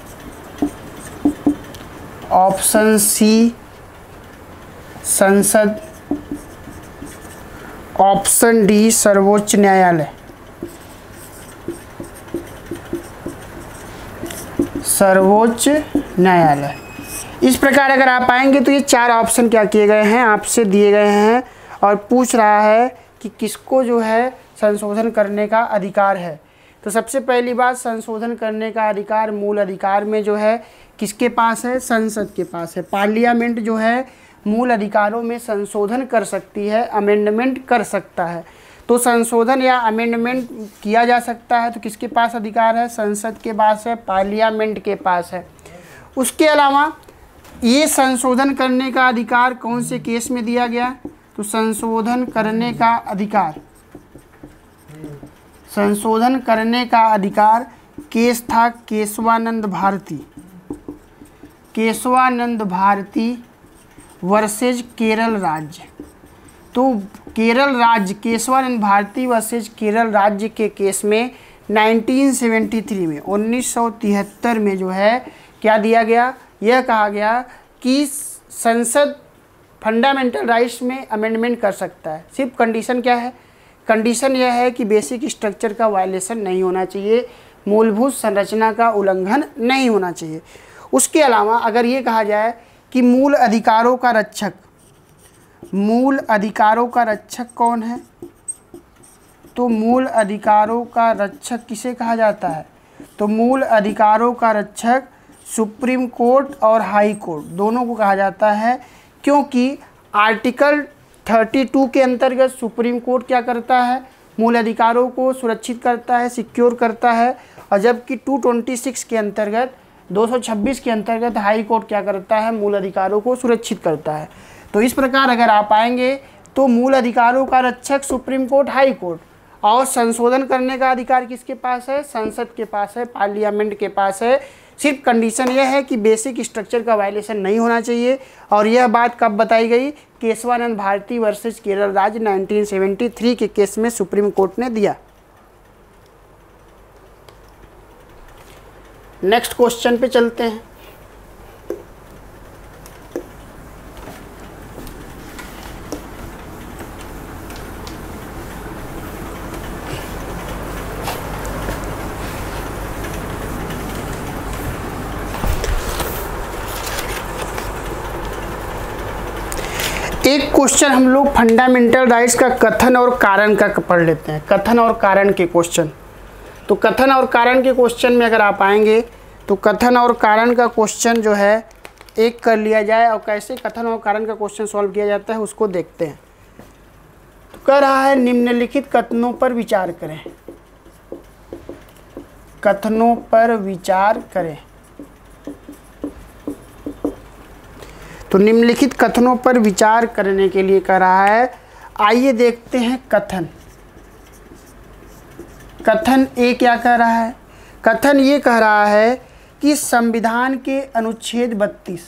option C संसद, ऑप्शन डी सर्वोच्च न्यायालय। सर्वोच्च न्यायालय। इस प्रकार अगर आप आएंगे तो ये चार ऑप्शन क्या किए गए हैं, आपसे दिए गए हैं और पूछ रहा है कि किसको जो है संशोधन करने का अधिकार है। तो सबसे पहली बात, संशोधन करने का अधिकार मूल अधिकार में जो है किसके पास है, संसद के पास है। पार्लियामेंट जो है मूल अधिकारों में संशोधन कर सकती है, अमेंडमेंट कर सकता है। तो संशोधन या अमेंडमेंट किया जा सकता है तो किसके पास अधिकार है, संसद के पास है, पार्लियामेंट के पास है। उसके अलावा ये संशोधन करने का अधिकार कौन से केस में दिया गया, तो संशोधन करने का अधिकार संशोधन करने का अधिकार केस था केशवानंद भारती केशवानंद भारती वर्सेज केरल राज्य। तो केरल राज्य केशवानंद भारती वर्सेज केरल राज्य के केस में उन्नीस सौ तिहत्तर में उन्नीस सौ तिहत्तर में जो है क्या दिया गया, यह कहा गया कि संसद फंडामेंटल राइट्स में अमेंडमेंट कर सकता है। सिर्फ कंडीशन क्या है, कंडीशन यह है कि बेसिक स्ट्रक्चर का वायलेशन नहीं होना चाहिए, मूलभूत संरचना का उल्लंघन नहीं होना चाहिए। उसके अलावा अगर ये कहा जाए कि मूल अधिकारों का रक्षक मूल अधिकारों का रक्षक कौन है, तो मूल अधिकारों का रक्षक किसे कहा जाता है, तो मूल अधिकारों का रक्षक सुप्रीम कोर्ट और हाई कोर्ट दोनों को कहा जाता है। क्योंकि आर्टिकल बत्तीस के अंतर्गत सुप्रीम कोर्ट क्या करता है, मूल अधिकारों को सुरक्षित करता है, सिक्योर करता है, और जबकि दो सौ छब्बीस के अंतर्गत दो सौ छब्बीस के अंतर्गत हाई कोर्ट क्या करता है, मूल अधिकारों को सुरक्षित करता है। तो इस प्रकार अगर आप आएंगे तो मूल अधिकारों का रक्षक सुप्रीम कोर्ट, हाई कोर्ट, और संशोधन करने का अधिकार किसके पास है, संसद के पास है, पार्लियामेंट के पास है। सिर्फ कंडीशन यह है कि बेसिक स्ट्रक्चर का वायलेशन नहीं होना चाहिए। और यह बात कब बताई गई, केशवानंद भारती वर्सेस केरल राज्य उन्नीस सौ तिहत्तर के केस में सुप्रीम कोर्ट ने दिया। नेक्स्ट क्वेश्चन पे चलते हैं। एक क्वेश्चन हम लोग फंडामेंटल राइट्स का कथन और कारण का पढ़ लेते हैं। कथन और कारण के क्वेश्चन, तो कथन और कारण के क्वेश्चन में अगर आप आएंगे तो कथन और कारण का क्वेश्चन जो है एक कर लिया जाए, और कैसे कथन और कारण का क्वेश्चन सॉल्व किया जाता है उसको देखते हैं। तो कह रहा है निम्नलिखित कथनों पर विचार करें। कथनों पर विचार करें। तो निम्नलिखित कथनों पर विचार करने के लिए कह रहा है, आइए देखते हैं कथन। कथन ए क्या कह रहा है? कथन ये कह रहा है कि संविधान के अनुच्छेद बत्तीस,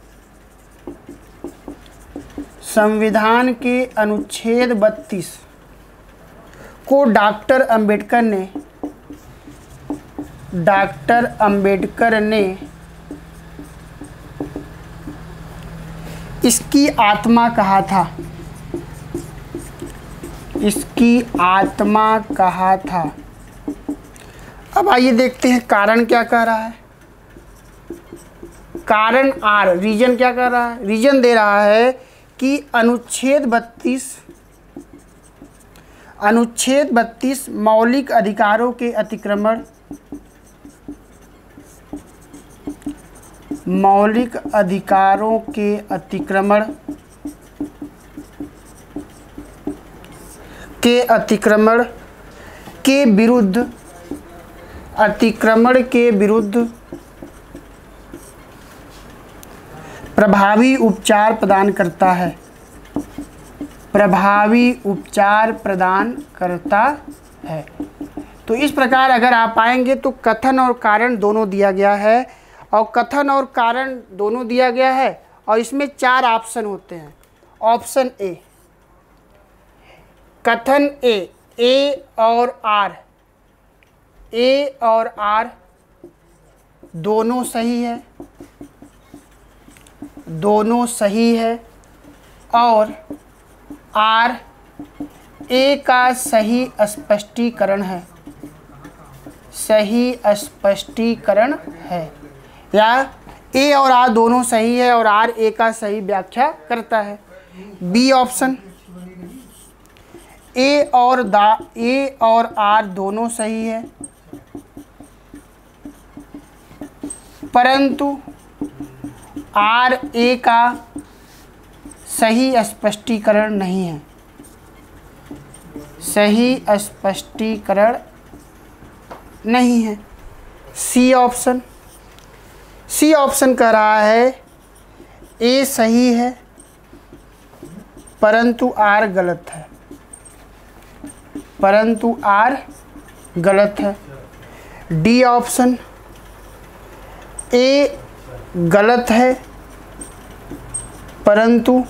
संविधान के अनुच्छेद बत्तीस को डॉक्टर अंबेडकर ने डॉक्टर अंबेडकर ने इसकी आत्मा कहा था। इसकी आत्मा कहा था। अब आइए देखते हैं कारण क्या कह रहा है। कारण आर, रीजन क्या कह रहा है? रीजन दे रहा है कि अनुच्छेद बत्तीस अनुच्छेद बत्तीस मौलिक अधिकारों के अतिक्रमण मौलिक अधिकारों के अतिक्रमण के अतिक्रमण के विरुद्ध अतिक्रमण के विरुद्ध प्रभावी उपचार प्रदान करता है। प्रभावी उपचार प्रदान करता है। तो इस प्रकार अगर आप आएंगे तो कथन और कारण दोनों दिया गया है, और कथन और कारण दोनों दिया गया है, और इसमें चार ऑप्शन होते हैं। ऑप्शन ए, कथन ए, ए और आर, ए और आर दोनों सही है, दोनों सही है, और आर ए का सही स्पष्टीकरण है, सही स्पष्टीकरण है, या ए और आर दोनों सही है और आर ए का सही व्याख्या करता है। बी ऑप्शन, ए और दा ए और आर दोनों सही है, परंतु आर ए का सही स्पष्टीकरण नहीं है, सही स्पष्टीकरण नहीं है। सी ऑप्शन, सी ऑप्शन कह रहा है ए सही है परंतु आर गलत है, परंतु आर गलत है। डी ऑप्शन, ए गलत है परंतु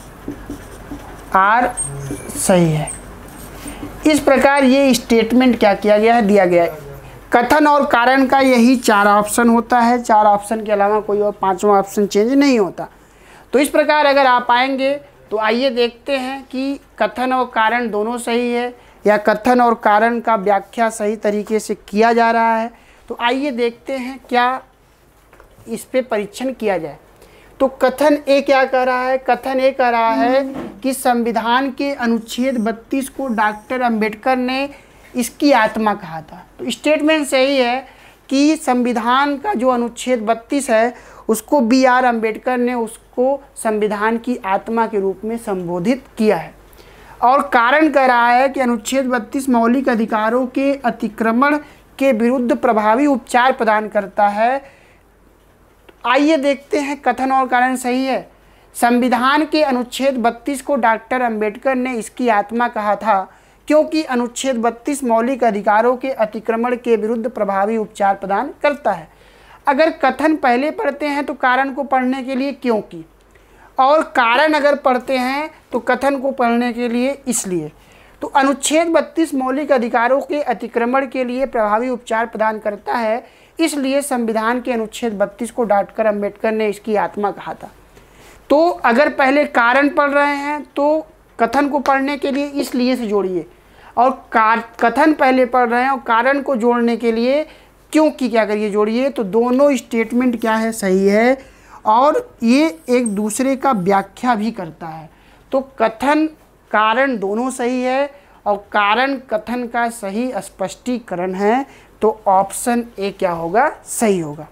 आर सही है। इस प्रकार ये स्टेटमेंट क्या किया गया है, दिया गया है। कथन और कारण का यही चार ऑप्शन होता है, चार ऑप्शन के अलावा कोई और पांचवा ऑप्शन चेंज नहीं होता। तो इस प्रकार अगर आप आएंगे तो आइए देखते हैं कि कथन और कारण दोनों सही है या कथन और कारण का व्याख्या सही तरीके से किया जा रहा है। तो आइए देखते हैं क्या इस पे परीक्षण किया जाए। तो कथन ए क्या कह रहा है? कथन ए कह रहा है कि संविधान के अनुच्छेद बत्तीस को डॉक्टर अंबेडकर ने इसकी आत्मा कहा था। तो स्टेटमेंट सही है कि संविधान का जो अनुच्छेद बत्तीस है उसको बी आर अम्बेडकर ने उसको संविधान की आत्मा के रूप में संबोधित किया है। और कारण कह रहा है कि अनुच्छेद बत्तीस मौलिक अधिकारों के अतिक्रमण के विरुद्ध प्रभावी उपचार प्रदान करता है। आइए देखते हैं कथन और कारण सही है। संविधान के अनुच्छेद बत्तीस को डॉक्टर अंबेडकर ने इसकी आत्मा कहा था क्योंकि अनुच्छेद बत्तीस मौलिक अधिकारों के अतिक्रमण के विरुद्ध प्रभावी उपचार प्रदान करता है। अगर कथन पहले पढ़ते हैं तो कारण को पढ़ने के लिए क्योंकि, और कारण अगर पढ़ते हैं तो कथन को पढ़ने के लिए इसलिए। तो अनुच्छेद बत्तीस मौलिक अधिकारों के अतिक्रमण के लिए प्रभावी उपचार प्रदान करता है। इसलिए संविधान के अनुच्छेद बत्तीस को डांटकर अंबेडकर ने इसकी आत्मा कहा था। तो अगर पहले कारण पढ़ रहे हैं तो कथन को पढ़ने के लिए इसलिए से जोड़िए, और कथन पहले पढ़ रहे हैं और कारण को जोड़ने के लिए क्योंकि क्या करिए जोड़िए। तो दोनों स्टेटमेंट क्या है, सही है, और ये एक दूसरे का व्याख्या भी करता है। तो कथन कारण दोनों सही है और कारण कथन का सही स्पष्टीकरण है। तो ऑप्शन ए क्या होगा, सही होगा।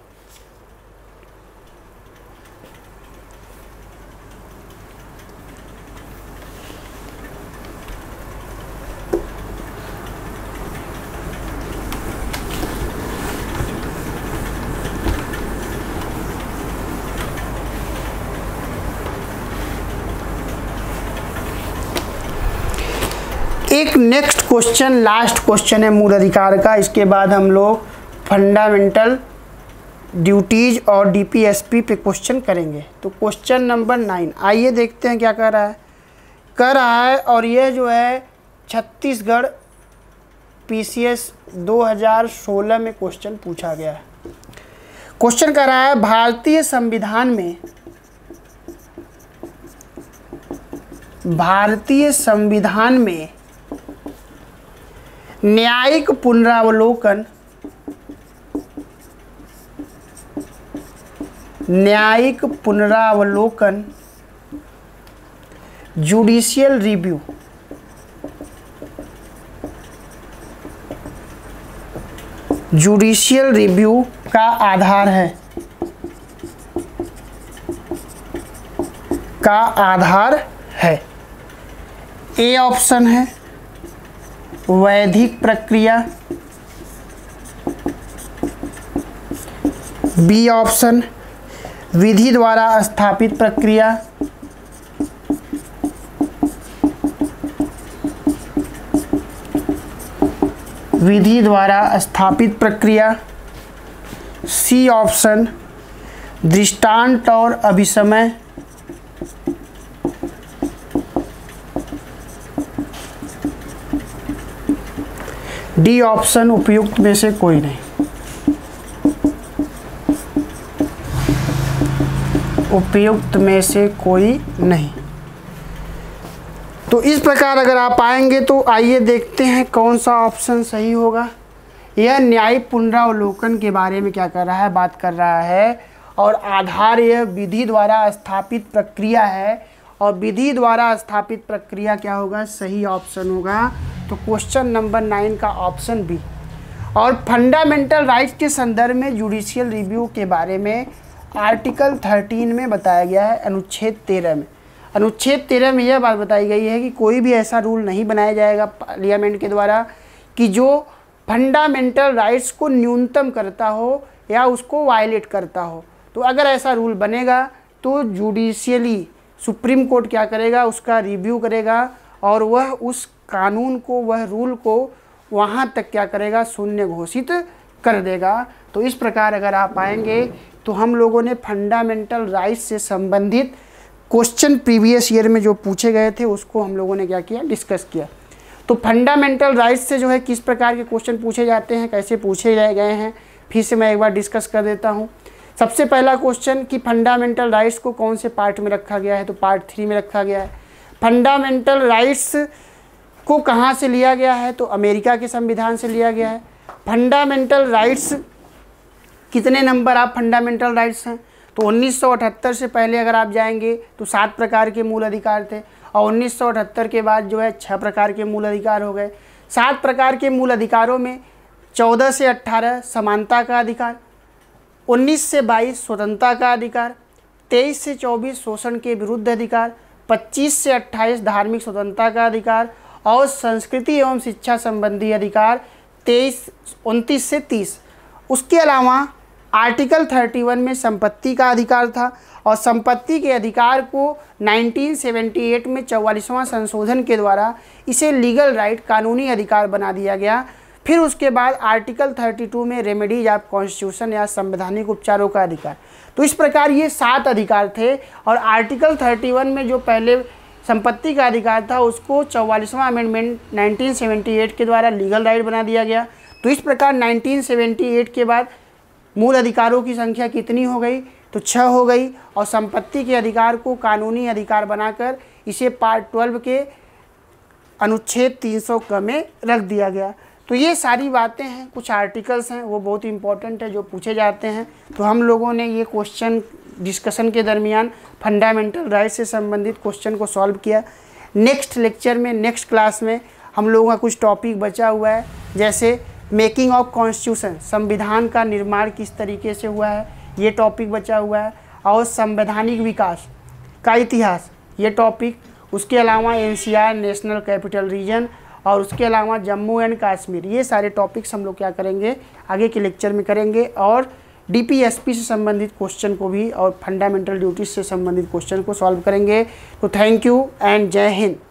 एक नेक्स्ट क्वेश्चन, लास्ट क्वेश्चन है मूल अधिकार का। इसके बाद हम लोग फंडामेंटल ड्यूटीज और डीपीएसपी पे क्वेश्चन करेंगे। तो क्वेश्चन नंबर नाइन, आइए देखते हैं क्या कर रहा है कर रहा है और यह जो है छत्तीसगढ़ पीसीएस दो हज़ार सोलह में क्वेश्चन पूछा गया है। क्वेश्चन कर रहा है, भारतीय संविधान में भारतीय संविधान में न्यायिक पुनरावलोकन न्यायिक पुनरावलोकन जुडिशियल रिव्यू जुडिशियल रिव्यू का आधार है का आधार है ए ऑप्शन है वैधिक प्रक्रिया, बी ऑप्शन विधि द्वारा स्थापित प्रक्रिया, विधि द्वारा स्थापित प्रक्रिया, सी ऑप्शन दृष्टांत और अभिसमय, डी ऑप्शन उपयुक्त में से कोई नहीं। उपयुक्त में से कोई नहीं। तो इस प्रकार अगर आप आएंगे तो आइए देखते हैं कौन सा ऑप्शन सही होगा। यह न्यायिक पुनरावलोकन के बारे में क्या कर रहा है, बात कर रहा है, और आधार यह विधि द्वारा स्थापित प्रक्रिया है, और विधि द्वारा स्थापित प्रक्रिया क्या होगा, सही ऑप्शन होगा। तो क्वेश्चन नंबर नाइन का ऑप्शन बी। और फंडामेंटल राइट्स के संदर्भ में जुडिशियल रिव्यू के बारे में आर्टिकल थर्टीन में बताया गया है, अनुच्छेद तेरह में। अनुच्छेद तेरह में यह बात बताई गई है कि कोई भी ऐसा रूल नहीं बनाया जाएगा पार्लियामेंट के द्वारा कि जो फंडामेंटल राइट्स को न्यूनतम करता हो या उसको वायलेट करता हो। तो अगर ऐसा रूल बनेगा तो जुडिशियली सुप्रीम कोर्ट क्या करेगा, उसका रिव्यू करेगा और वह उस कानून को, वह रूल को वहाँ तक क्या करेगा, शून्य घोषित कर देगा। तो इस प्रकार अगर आप आएंगे तो हम लोगों ने फंडामेंटल राइट्स से संबंधित क्वेश्चन प्रीवियस ईयर में जो पूछे गए थे उसको हम लोगों ने क्या किया, डिस्कस किया। तो फंडामेंटल राइट्स से जो है किस प्रकार के क्वेश्चन पूछे जाते हैं, कैसे पूछे गए हैं, फिर से मैं एक बार डिस्कस कर देता हूँ। सबसे पहला क्वेश्चन कि फंडामेंटल राइट्स को कौन से पार्ट में रखा गया है, तो पार्ट थ्री में रखा गया है। फंडामेंटल राइट्स को कहाँ से लिया गया है, तो अमेरिका के संविधान से लिया गया है। फंडामेंटल राइट्स कितने नंबर आप फंडामेंटल राइट्स हैं, तो उन्नीस सौ अठहत्तर से पहले अगर आप जाएंगे तो सात प्रकार के मूल अधिकार थे, और उन्नीस सौ अठहत्तर के बाद जो है छः प्रकार के मूल अधिकार हो गए। सात प्रकार के मूल अधिकारों में चौदह से अट्ठारह समानता का अधिकार, उन्नीस से बाईस स्वतंत्रता का अधिकार, तेईस से चौबीस शोषण के विरुद्ध अधिकार, पच्चीस से अट्ठाईस धार्मिक स्वतंत्रता का अधिकार, और संस्कृति एवं शिक्षा संबंधी अधिकार तेईस उनतीस से तीस। उसके अलावा आर्टिकल इकतीस में संपत्ति का अधिकार था, और संपत्ति के अधिकार को उन्नीस सौ अठहत्तर में चौवालीसवां संशोधन के द्वारा इसे लीगल राइट, कानूनी अधिकार बना दिया गया। फिर उसके बाद आर्टिकल बत्तीस में रेमेडीज ऑफ कॉन्स्टिट्यूशन या संवैधानिक उपचारों का अधिकार। तो इस प्रकार ये सात अधिकार थे, और आर्टिकल इकतीस में जो पहले संपत्ति का अधिकार था उसको चौवालीसवां अमेंडमेंट उन्नीस सौ अठहत्तर के द्वारा लीगल राइट बना दिया गया। तो इस प्रकार उन्नीस सौ अठहत्तर के बाद मूल अधिकारों की संख्या कितनी हो गई, तो छः हो गई। और संपत्ति के अधिकार को कानूनी अधिकार बनाकर इसे पार्ट ट्वेल्व के अनुच्छेद तीन सौ क में रख दिया गया। तो ये सारी बातें हैं, कुछ आर्टिकल्स हैं वो बहुत इंपॉर्टेंट है जो पूछे जाते हैं। तो हम लोगों ने ये क्वेश्चन डिस्कशन के दरमियान फंडामेंटल राइट से संबंधित क्वेश्चन को सॉल्व किया। नेक्स्ट लेक्चर में, नेक्स्ट क्लास में हम लोगों का कुछ टॉपिक बचा हुआ है, जैसे मेकिंग ऑफ कॉन्स्टिट्यूशन, संविधान का निर्माण किस तरीके से हुआ है, ये टॉपिक बचा हुआ है। और संवैधानिक विकास का इतिहास, ये टॉपिक। उसके अलावा एनसीआर, नेशनल कैपिटल रीजन, और उसके अलावा जम्मू एंड कश्मीर, ये सारे टॉपिक्स हम लोग क्या करेंगे आगे के लेक्चर में करेंगे। और डीपीएसपी से संबंधित क्वेश्चन को भी और फंडामेंटल ड्यूटीज से संबंधित क्वेश्चन को सॉल्व करेंगे। तो थैंक यू एंड जय हिंद।